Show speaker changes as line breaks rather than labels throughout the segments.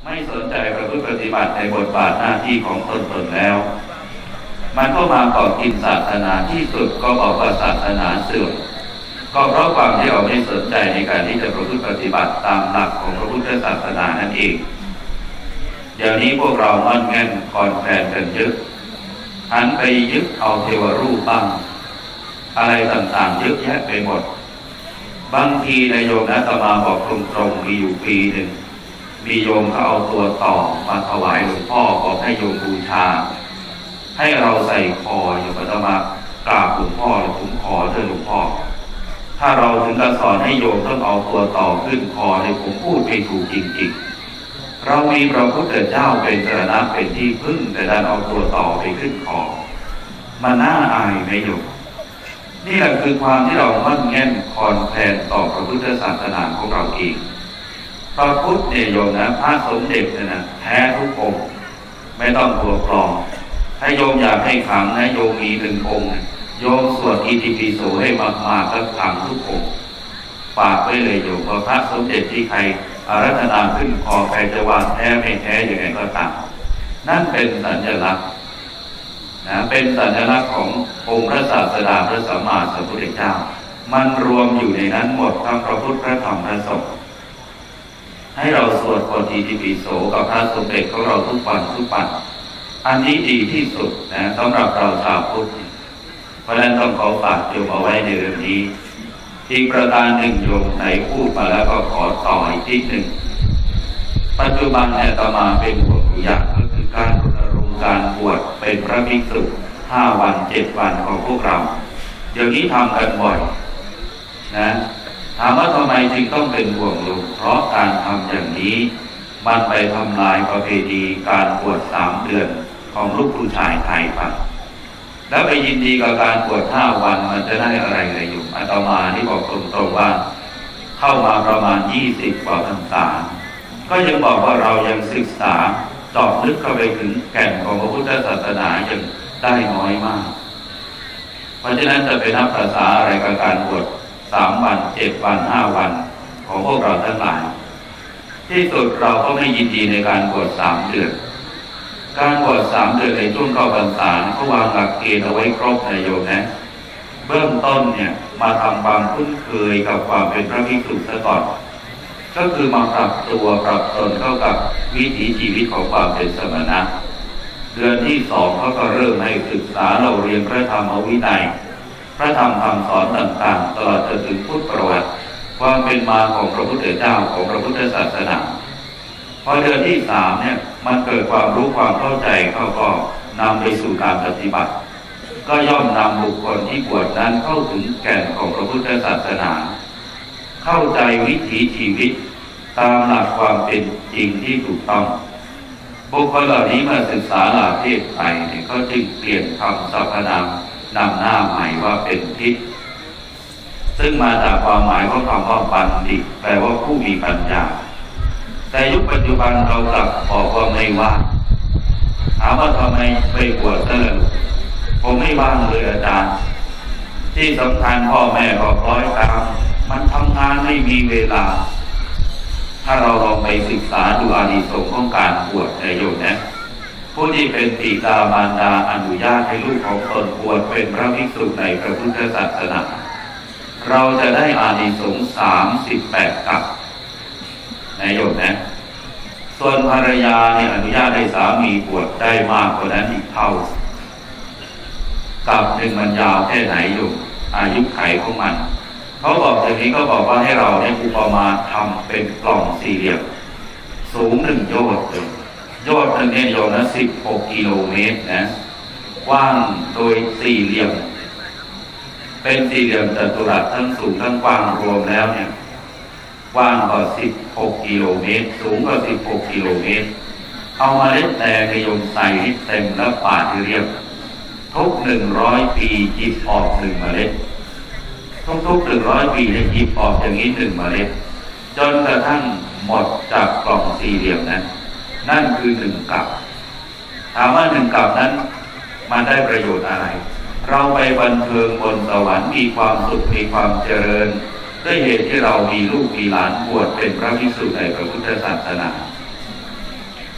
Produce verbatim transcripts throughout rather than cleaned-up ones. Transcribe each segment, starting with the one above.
ไม่สนใจประพฤติปฏิบัติในบทบาทหน้าที่ของตนตนแล้วมันก็มาเกาะกินศาสนาที่สุดก็บอกว่าศาสนาเสื่อมก็เพราะความที่เราไม่สนใจในการที่จะประพฤติปฏิบัติตามหลักของพระพุทธศาสนานั่นเองเดี๋ยวนี้พวกเรามั่นแง่นคลอนแคลนกันเยอะหันไปยึดเอาเทวรูปบ้างอะไรต่างๆเยอะแยะไปหมดบางทีนายโยมนะอาตมาบอกตรงๆมีอยู่ปีหนึ่งมีโยมเขาเอาตัวต่อมาถวายหลวงพ่อบอกให้โยมบูชาให้เราใส่คอโยมอาตมากราบหลวงพ่อผมขอเถอะหลวงพ่อถ้าเราถึงการสอนให้โยมต้องเอาตัวต่อขึ้นคอในผมพูดไม่ถูกจริงๆเรามีพระพุทธเจ้าเป็นสรณะเป็นที่พึ่งแต่ดันเอาตัวต่อไปขึ้นคอมันน่าอายไหมโยมนี่แหละคือความที่เรามั่นแง่นคลอนแคลนต่อพระพุทธศาสนาของเราเองพระพุทธเนี่ยโยมนะพระสมเด็จเนี่ยนะแท้ทุกองค์ไม่ต้องตัวปลอมถ้าโยมอยากให้ขลังนะโยมมีหนึ่งองค์โยมสวดอิติปิโสให้มากๆแล้วขลังทุกองค์ฝากไว้เลยโยมว่าพระสมเด็จที่ใครอาราธนาขึ้นคอใครจะวางแท้ไม่แท้อย่างไรก็ตามนั่นเป็นสัญลักษณ์นะเป็นสัญลักษณ์ขององค์พระศาสดาพระสัมมาสัมพุทธเจ้ามันรวมอยู่ในนั้นหมดทั้งพระพุทธพระธรรมพระสงฆ์ให้เราสวดอิติปิโสกับพระสมเด็จของเราทุกวันทุกวันอันนี้ดีที่สุดนะสำหรับเราชาวพุทธเพราะฉะนั้นต้องขอฝากโยมเอาไว้ในเรื่องนี้อีกประการหนึ่งโยมไหนพูดมาแล้วก็ขอต่ออีกทีหนึ่งปัจจุบันเนี่ยอาตมาเป็นห่วงอยู่อย่างก็คือการรณรงค์การบวชเป็นพระภิกษุห้าวันเจ็ดวันของพวกเราเดี๋ยวนี้ทำกันบ่อยนะถามว่าทำไมจึงต้องเป็นห่วงโยมเพราะการทำอย่างนี้มันไปทำลายประเพณีการบวชสามเดือนของลูกผู้ชายไทยไปแล้วไปยินดีกับการบวชห้าวันมันจะได้อะไรเลยโยมอาตมาที่บอกตรงๆว่าเข้ามาประมาณยี่สิบกว่าพรรษาก็ยังบอกว่าเรายังศึกษาเจาะลึกเข้าไปถึงแก่นของพระพุทธศาสนายังได้น้อยมากเพราะฉะนั้นจะเป็นนับภาษาอะไรกับการบวชสามวันเจ็ดวันห้าวันของพวกเราทั้งหลายที่สุดเราก็ไม่ยินดีในการบวชสามเดือนการบวชสามเดือนในช่วงเข้าพรรษาเขาวางหลักเกณฑ์เอาไว้ครบนะโยมนะเบื้องต้นเนี่ยมาทำความคุ้นเคยกับความเป็นพระภิกษุซะก่อนก็คือมาปรับตัวปรับตนเข้ากับวิถีชีวิตของความเป็นสมณะเดือนที่สองเขาก็เริ่มให้ศึกษาเราเรียนพระธรรมวินัยพระธรรมคำสอนต่างๆตลอดจนถึงพุทธประวัติความเป็นมาของพระพุทธเจ้าของพระพุทธศาสนาพอเดือนที่สามเนี่ยมันเกิดความรู้ความเข้าใจเขาก็นำไปสู่การปฏิบัติก็ย่อมนำบุคคลที่บวชนั้นเข้าถึงแก่นของพระพุทธศาสนาเข้าใจวิถีชีวิตตามหลักความเป็นจริงที่ถูกต้องบุคคลเหล่านี้เมื่อศึกษาหลักเทศไปเนี่ยเขาจึงเปลี่ยนคำสรรพนามนำหน้าใหม่ว่าเป็นทิศซึ่งมาจากความหมายของคำว่าบัณฑิตแปลว่าผู้มีปัญญาแต่ยุคปัจจุบันเรากลับบอกว่าไม่ว่างถามว่าทำไมไปบวชซะเลยผมไม่ว่างเลยอาจารย์ที่สำคัญพ่อแม่ก็คล้อยตามมันทำงานไม่มีเวลาถ้าเราลองไปศึกษาดูอานิสงส์ของการบวชในโยมนะผู้ที่เป็นบิดามารดาอนุญาตให้ลูกของตนบวชเป็นพระภิกษุในพระพุทธศาสนาเราจะได้อานิสงส์สามสิบแปดกับนายโยมนะส่วนภรรยาเนี่ยอนุญาตให้สามีบวชได้มากกว่านั้นอีกเท่ากับหนึ่งมันยาวแค่ไหนอยู่อายุไขของมันเขาบอกอย่างนี้ก็บอกว่าให้เราเนี่ยอุปมาทำเป็นกล่องสี่เหลี่ยมสูงหนึ่งโยชน์เลยโยชน์หนึ่งเนี่ยโยชน์นะสิบหกกิโลเมตรนะกว้างโดยสี่เหลี่ยมเป็นสี่เหลี่ยมจัตุรัสทั้งสูงทั้งกว้างรวมแล้วเนี่ยกว้างกว่าสิบหกกิโลเมตรสูงกว่าสิบหกกิโลเมตรเอามาเล็ดแต่ในโยมใส่ให้เต็มแล้วปาดเรียบทุกหนึ่งร้อยปีหยิบออกหนึ่งเมล็ดทุกๆหนึ่งร้อยปีเนี่ยหยิบออกอย่างนี้หนึ่งเมล็ดจนกระทั่งหมดจากกล่องสี่เหลี่ยมนั้นนั่นคือหนึ่งกับถามว่าหนึ่งกับนั้นมันได้ประโยชน์อะไรเราไปบันเทิงบนสวรรค์มีความสุขมีความเจริญด้วยเหตุที่เรามีลูกมีหลานบวชเป็นพระภิกษุในพระพุทธศาสนา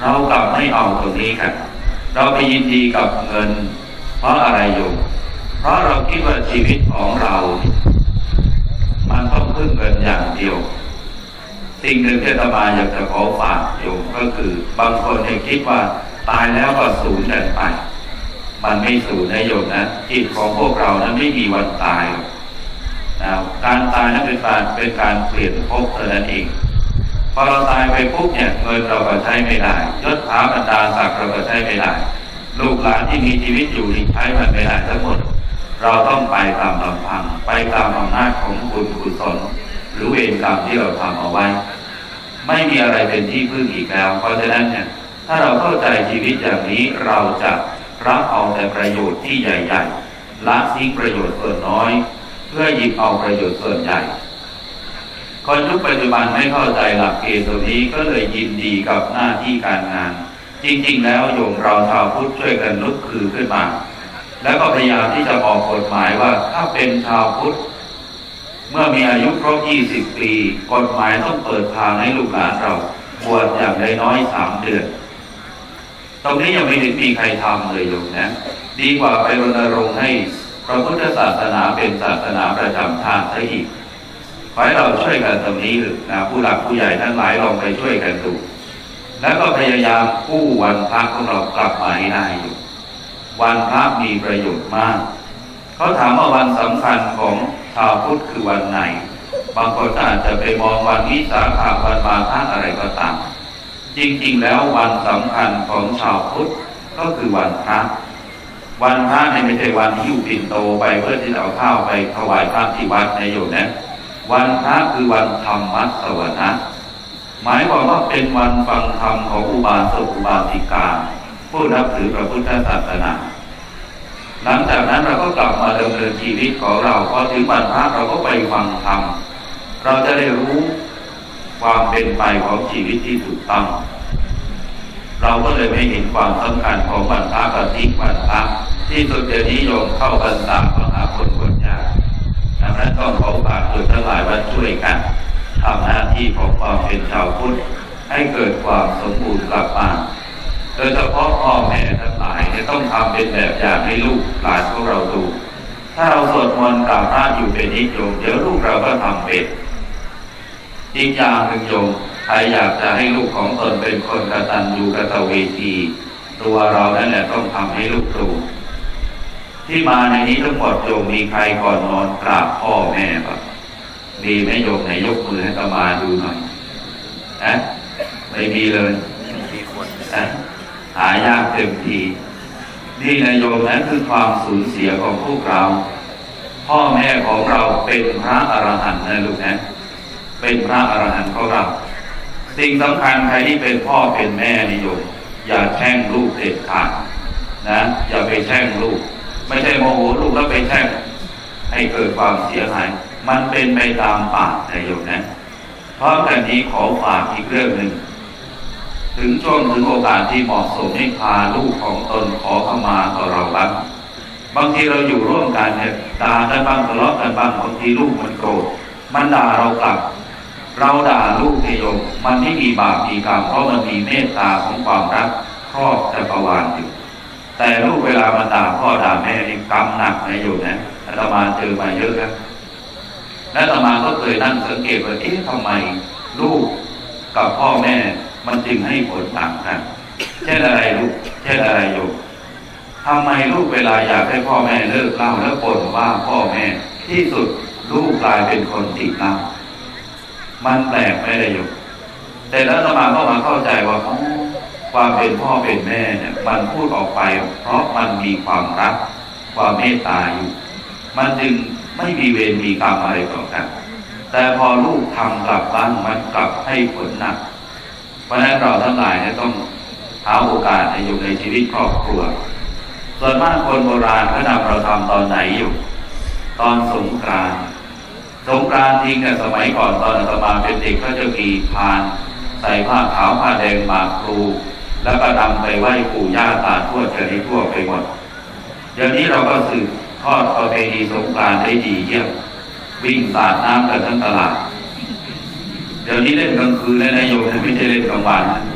เรากลับไม่เอาตรงนี้กันเราไปยินดีกับเงินเพราะอะไรอยู่เพราะเราคิดว่าชีวิตของเรามันต้องพึ่งเงินอย่างเดียวสิ่งหนึ่งที่อาตมาอยากจะขอฝากโยมก็คือบางคนเนี่ยคิดว่าตายแล้วก็สูญกันไปมันไม่สูญนะโยมนะจิตของพวกเรานั้นไม่มีวันตายนะการตายนั้นเป็นการเป็นการเปลี่ยนภพเท่านั้นเองพอเราตายไปปุ๊บเนี่ยเงินเราก็ใช้ไม่ได้ยศถาบรรดาศักดิ์เราก็ใช้ไม่ได้ลูกหลานที่มีชีวิตอยู่นี่ใช้มันไม่ได้ทั้งหมดเราต้องไปตามลำพังไปตามอำนาจของบุญกุศลหรือเวรกรรมที่เราทำเอาไว้ไม่มีอะไรเป็นที่พึ่งอีกแล้วเพราะฉะนั้นเนี่ยถ้าเราเข้าใจชีวิตอย่างนี้เราจะรับเอาแต่ประโยชน์ที่ใหญ่ๆละทิ้งประโยชน์ส่วนน้อยเพื่อหยิบเอาประโยชน์ส่วนใหญ่คนยุคปัจจุบันไม่เข้าใจหลักเกณฑ์ตรงนี้ก็เลยยินดีกับหน้าที่การงานจริงๆแล้วโยมเราชาวพุทธช่วยกันลุกคือขึ้นมาแล้วก็พยายามที่จะออกกฎหมายว่าถ้าเป็นชาวพุทธเมื่อมีอายุครบยี่สิบปีกฎหมายต้องเปิดทางให้ลูกหลานเราบวชอย่างน้อยๆสามเดือนตรงนี้ยังไม่ได้มีใครทำเลยโยมนะดีกว่าไปรณรงค์ให้พระพุทธศาสนาเป็นศาสนาประจำชาติซะอีกขอให้เราช่วยกันตรงนี้นะผู้หลักผู้ใหญ่ทั้งหลายลองไปช่วยกันดูแล้วก็พยายามกู้วันพระของเรากลับมาให้ได้อยู่วันพระมีประโยชน์มากเขาถามว่าวันสำคัญของชาวพุทธคือวันไหนบางคนอาจจะไปมองวันวิสาขวันมาฆอะไรก็ตามจริงๆแล้ววันสำคัญของชาวพุทธก็คือวันพระวันพระไม่ใช่วันหิ้วปิ่นโตไปเพื่อที่จะเอาข้าวไปถวายพระที่วัดในโยมนะวันพระคือวันธรรมสวนะหมายความว่าเป็นวันฟังธรรมของอุบาสกอุบาสิกาผู้นับถือพระพุทธศาสนาหลังจากนั้นเราก็กลับมาดำเนินชีวิตของเราพอถึงวันพระเราก็ไปฟังธรรมเราจะได้รู้ความเป็นไปของชีวิตที่ถูกต้องเราก็เลยไม่เห็นความสำคัญของวันพระกับทิ้งวันพระที่สุดเดี๋ยวนี้โยมเข้าพรรษาของหาคนคนยากดังนั้นต้องขอฝากโยมทั้งหลายว่าช่วยกันทำหน้าที่ของความเป็นชาวพุทธให้เกิดความสมบูรณ์กลับมาโดยเฉพาะพ่อแม่ทั้งหลายจะต้องทำเป็นแบบอย่างให้ลูกหลานของเราดูถ้าเราสวดมนต์กราบพระอยู่เป็นนิจโยมเดี๋ยวลูกเราก็ทำเป็นอีกอย่างหนึ่งโยมใครอยากจะให้ลูกของตนเป็นคนกตัญญูกตเวทีตัวเรานั่นแหละต้องทำให้ลูกดูที่มาในนี้ทั้งหมดโยมมีใครก่อนนอนกราบพ่อแม่บ้างมีไหมโยมไหนยกมือให้ตมาดูหน่อยนะไม่มีเลยนะหายากเต็มทีนี่นะโยมนั้นคือความสูญเสียของพวกเราพ่อแม่ของเราเป็นพระอรหันต์นะลูกนะเป็นพระอรหันต์ของเราสิ่งสำคัญใครที่เป็นพ่อเป็นแม่นิยมอย่าแช่งลูกเด็ดขาดนะอย่าไปแช่งลูกไม่ใช่โมโหลูกแล้วไปแช่งให้เกิดความเสียหายมันเป็นไปตามปากนายโยมนะเพราะกันนี้ขอฝากอีกเรื่องหนึ่งถึงช่วงถึงโอกาสที่เหมาะสมให้พาลูกของตนขอเข้ามาต่อเราบ้างบางทีเราอยู่ร่วมกันเนี่ยด่ากันบ้างทะเลาะกันบ้างบางทีลูกมันโกรธมันด่าเรากลับเราด่าลูกนายโยมมันไม่มีบาปมีกรรมเพราะมันมีเมตตาของความรักครอบจักรวาลอยู่แต่ลูกเวลามันด่าพ่อด่าแม่นี่กรรมหนักนายโยมนะอาตมาเจอมาเยอะนะและอาตมาก็เคยนั่งสังเกตว่าเอ๊ะทำไมลูกกับพ่อแม่มันจึงให้ผลต่างกันเช่นอะไรลูกเช่นอะไรโยมทำไมลูกเวลาอยากให้พ่อแม่เลิกเหล้าแล้วบ่นว่าพ่อแม่ที่สุดลูกกลายเป็นคนติดเหล้ามันแปลกไม่ได้โยมแต่แล้วอาตมาก็มาเข้าใจว่าความเป็นพ่อเป็นแม่เนี่ยมันพูดออกไปเพราะมันมีความรักความเมตตาอยู่มันจึงไม่มีเวรมีกรรมอะไรต่อกันแต่พอลูกทำกลับบ้านมันกลับให้ผลหนักเพราะฉะนั้นเราทั้งหลายเนี่ยต้องหาโอกาสในอยู่ในชีวิตครอบครัวส่วนมากคนโบราณเขานำเราทำตอนไหนอยู่ตอนสงกรานต์สงกรานต์จริงเนี่ยสมัยก่อนตอนอาตมาเป็นเด็กก็จะมีพานใส่ผ้าขาวผ้าแดงมาครูแล้วก็นำไปไหว้ปู่ย่าตาทวดกันให้ทั่วไปหมดอย่างนี้เราก็สืบทอดประเพณีสงกรานต์ได้ดีเยี่ยมวิ่งสาดน้ำกันทั้งตลาดเดี๋ยวนี้เล่นกลางคืนและนายโยมไม่ใช่เล่นกลางวัน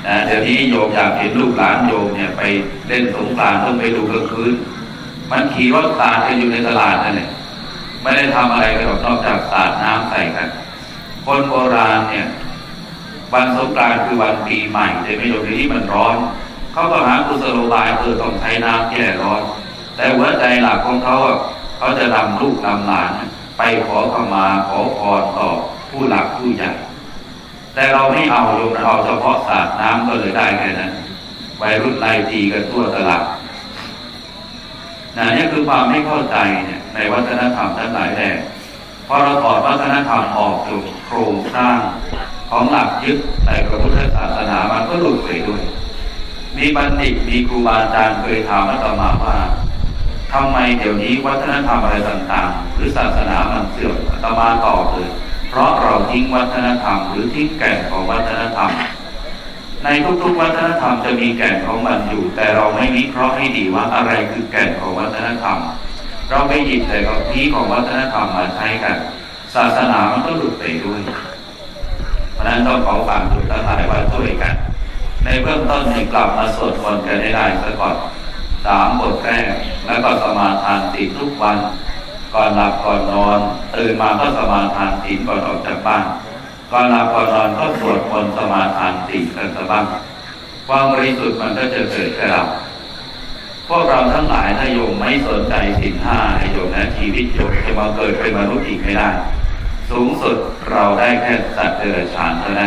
นะเดี๋ยวนี้โยมอยากเห็นลูกหลานโยมเนี่ยไปเล่นสงกรานต์ต้องไปดูกลางคืนมันขี่รถสาดกันอยู่ในตลาดนั่นแหละไม่ได้ทำอะไรกันหรอกนอกจากสาดน้ำใส่กันคนโบราณเนี่ยวันสงกรานต์คือวันปีใหม่แต่ไม่โยมที่มันร้อนเขาก็หากุศโลบายเออต้องใช้น้ำแก้ร้อนแต่หัวใจหลักของเขาเขาจะนำลูกนำหลานไปขอขมาขอพรต่อผู้หลักผู้ใหญ่แต่เราไม่เอาโยมเราเฉพาะสาดน้ำก็เลยได้แค่นั้นวัยรุ่นไล่ตีกันทั่วตลาดนะนี่คือความไม่เข้าใจเนี่ยในวัฒนธรรมทั้งหลายแหล่พอเราถอดวัฒนธรรมออกจากโครงสร้างของหลักยึดในพระพุทธศาสนามันก็หลุดไปด้วยมีบัณฑิตมีครูบาอาจารย์เคยถามอาตมาว่าทำไมเดี๋ยวนี้วัฒนธรรมอะไรต่างๆหรือศาสนามันเสื่อมอาตมาตอบเลยเพราะเราทิ้งวัฒนธรรมหรือทิ้งแก่นของวัฒนธรรมในทุกๆวัฒนธรรมจะมีแก่นของมันอยู่แต่เราไม่วิเคราะห์ให้ดีว่าอะไรคือแก่นของวัฒนธรรมเราไปหยิบแต่กับพีของวัฒนธรรมมาใช้กันศาสนามันก็หลุดไปด้วยเพราะนั้นต้องขอฝากทุกท่านหลายว่าช่วยกันในเบื้องต้นให้กลับมาสวดมนต์กันให้ได้ซะก่อนสามบทแรกแล้วก็สมาทานศีลทุกวันก่อนหลับก่อนนอนตื่นมาก็สมาทานศีลก่อนออกจากบ้านก่อนหลับก่อนนอนก็สวดมนต์สมาทานศีลกันซะบ้างความบริสุทธิ์มันก็จะเกิดกับเราพวกเราทั้งหลายถ้าโยมไม่สนใจศีลห้าให้โยมนะชีวิตโยมจะมาเกิดเป็นมนุษย์อีกไม่ได้สูงสุดเราได้แค่สัตว์เดรัจฉานเท่านั้น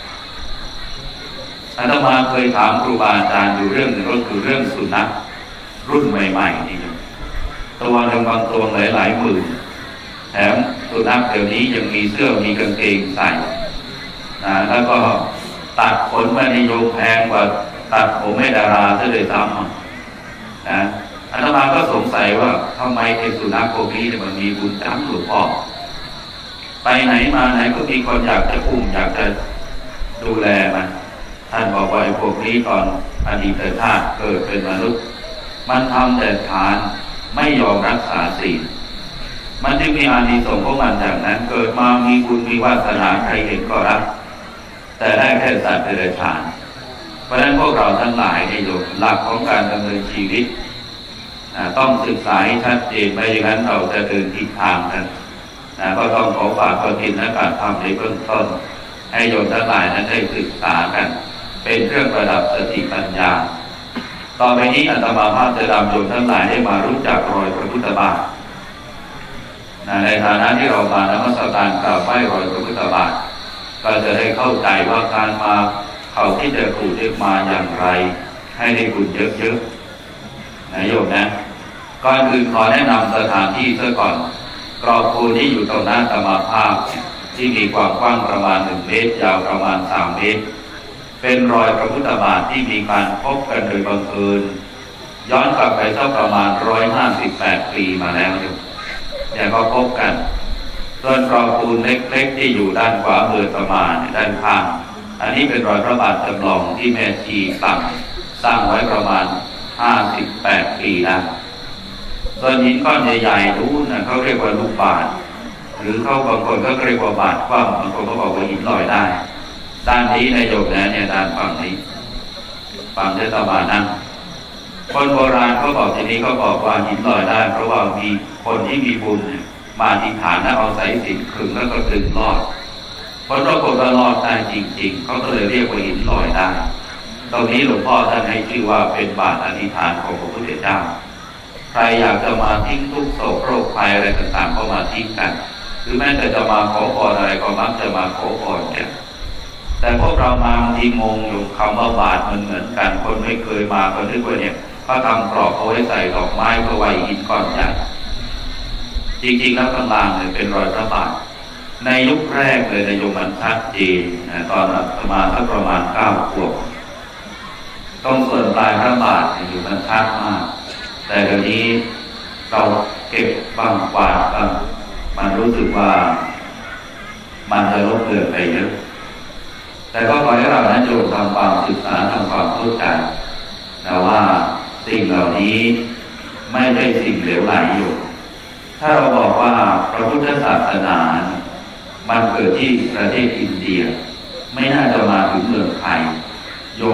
อาตมาเคยถามครูบาอาจารย์อยู่เรื่องหนึ่งก็คือเรื่องสุนัขรุ่นใหม่ๆนี่ตัวหนึ่งบางตัวหลายๆหมื่นแถมสุนัขเดี๋ยวนี้ยังมีเสื้อมีกางเกงใส่นะแล้วก็ตัดขนมานิยมแพงกว่าตัดผมให้ดาราซะเลยซ้ำนะอาตมาก็สงสัยว่าทำไมไอ้สุนัขพวกนี้มันมีบุญจ้ำหลวงพ่อไปไหนมาไหนก็มีคนอยากจะอุ้มอยากจะดูแลมันท่านบอกว่าไอ้พวกนี้ตอนอดีตชาติเกิดเป็นมนุษย์มันทำแต่ทานไม่ยอมรักษาศีลมันจึงมีอานิสงส์ของมันอย่างนั้นเกิดมามีบุญมีวาสนาใครเห็นก็รักแต่ได้แค่สัตว์เดรัจฉานเพราะฉะนั้นพวกเราทั้งหลายในโยมหลักของการดำเนินชีวิตต้องศึกษาให้ชัดเจนไม่อย่างนั้นเราจะเดินผิดทางกันนะก็ต้องขอฝากความเพียรและการทำในเบื้องต้นให้โยมทั้งหลายนั้นได้ศึกษากันเป็นเครื่องประดับสติปัญญาต่อไปนี้อาตมาภาพจะนำโยมทั้งหลายได้มารู้จักรอยพระพุทธบาทในฐานะที่เรามานมัสการกราบไหว้รอยพระพุทธบาทก็จะได้เข้าใจว่าการมาเขาที่จะขูดได้มาอย่างไรให้ได้บุญเยอะๆนะโยมนะก่อนอื่นขอแนะนำสถานที่ซะก่อนกรอบปูนที่อยู่ตรงหน้าอาตมาภาพที่มีความกว้างประมาณหนึ่งเมตรยาวประมาณสามเมตรเป็นรอยพระพุทธบาทที่มีการพบกันโดยบังเอิญย้อนกลับไปสักประมาณร้อยห้าสิบแปดปีมาแล้วเนี่ยก็พบกันส่วนกรอบปูนเล็กๆที่อยู่ด้านขวามือประมาณด้านข้างอันนี้เป็นรอยพระบาทจำลองที่แม่ชีตั้งสร้างไว้ประมาณห้าสิบแปดปีแล้วส่วนหินก้อนใหญ่ๆนู้นนะเขาเรียกว่าลูกบาศก์หรือเขาบางคนก็เรียกว่าบาศก์กว้างบางคนก็บอกว่าหินลอยได้ด้านนี้ในโยกนะเนี่ยด้านฝั่งนี้ฝั่งเทศบาลนั้นคนโบราณเขาบอกทีนี้เขาบอกว่าหินลอยได้เพราะว่ามีคนที่มีบุญมาอธิษฐานแล้วเอาสายสิญจน์ขึงแล้วก็ดึงลอดผลปรากฏว่ารอดได้จริงๆเขาก็เลยเรียกว่าหินลอยได้ตรงนี้หลวงพ่อท่านให้ชื่อว่าเป็นบาตรอธิษฐานของพระพุทธเจ้าใครอยากจะมาทิ้งทุกโศกโรคภัยอะไรต่างๆก็มาทิ้งกันหรือแม้แต่จะมาขอพรอะไรก็มักจะมาขอพรกันแต่พวกเรามาบางทีงงอยู่คำว่าบาตรมันเหมือนกันคนไม่เคยมาก็นึกว่าเนี่ยเขาทำกรอบเอาไว้ใส่ดอกไม้เพื่อไว้หินก้อนใหญ่จริงๆแล้วข้างล่างเนี่ยเป็นรอยพระบาทในยุคแรกเลยในโยมมันชัดเจนนะตอนประมาณสักประมาณเก้าขวบตรงส่วนปลายพระบาทอยู่มันชัดมากแต่เดี๋ยวนี้เราเก็บบ้างกวาดบ้างมันรู้สึกว่ามันจะลบเลือนไปเยอะแต่ก็ขอให้เรานั้นโยมทำความศึกษาทำความเข้าใจแต่ว่าสิ่งเหล่านี้ไม่ใช่สิ่งเหลวไหลอยู่ถ้าเราบอกว่าพระพุทธศาสนามันเกิดที่ประเทศอินเดียไม่น่าจะมาถึงเมืองไทยโย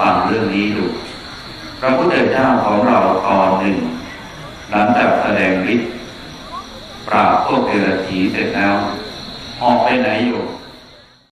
ฟังเรื่องนี้ดูพระพุทธเจ้าของเราตอนหนึ่งหลังจากแสดงฤทธิ์ปราบพวกเดรัจฉีเสร็จแล้วออกไปไหนอยู่